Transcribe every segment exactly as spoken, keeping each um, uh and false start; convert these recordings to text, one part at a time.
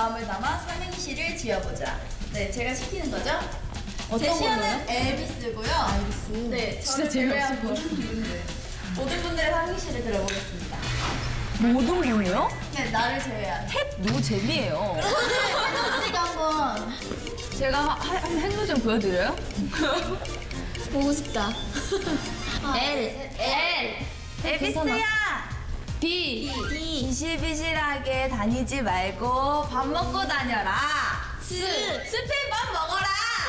마음을 담아 삼행시를 지어보자. 네, 제가 시키는 거죠? 어떤 제시어는 엘비스고요. 엘비스. 네, 진짜 저를 제외한 재미없을 모든 분들. 모든 분들의 삼행시를 들어보겠습니다. 모든 분이요? 네, 나를 제외한. 너무 재미예요. 혜정 씨가 한번. 제가 하- 한번 행동 좀 보여드려요? 보고 싶다. L. L. 엘비스야! B. B. 비실비실하게 다니지 말고 밥 먹고 다녀라. 스. 스팸밥 먹어라.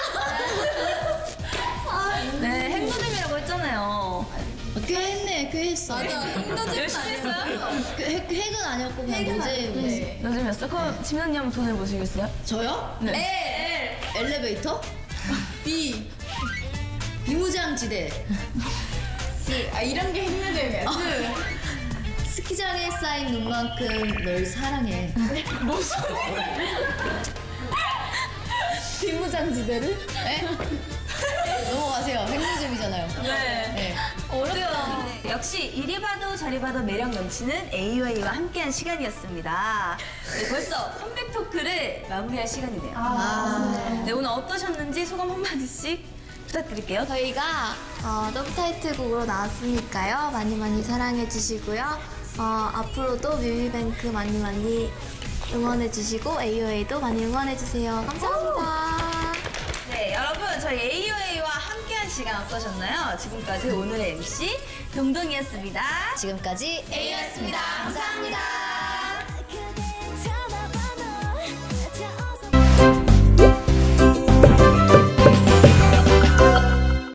네, 행동잼이라고 했잖아요. 꽤 했네, 꽤 했어. 맞아, 행동잼 열심히 했어요? 그 핵, 핵은 아니었고 그냥 핵은 노잼이었어. 아니었네. 요즘이었어? 그럼 지명님 한번 돈을 보시겠어요? 저요? 네. L. 엘리베이터? B. 비무장지대. C. 아, 이런 게 행동잼이야. 스키장에 쌓인 눈만큼 널 사랑해. 무슨 비무장지대를? 네? 넘어가세요. 핵노잼이잖아요. 네. 네. 어려워. 역시 이리 봐도 저리 봐도 매력 넘치는 에이오에이와 함께한 시간이었습니다. 네, 벌써 컴백 토크를 마무리할 시간이네요. 아. 네, 오늘 어떠셨는지 소감 한마디씩 부탁드릴게요. 저희가 어, 더블 타이틀곡으로 나왔으니까요. 많이 많이 사랑해 주시고요. 어, 앞으로도 뮤비뱅크 많이 많이 응원해 주시고 에이오에이도 많이 응원해 주세요. 감사합니다. 네, 여러분 저희 에이오에이와 함께한 시간 어떠셨나요? 지금까지 오늘의 엠씨 동동이었습니다. 지금까지 A였습니다. 감사합니다.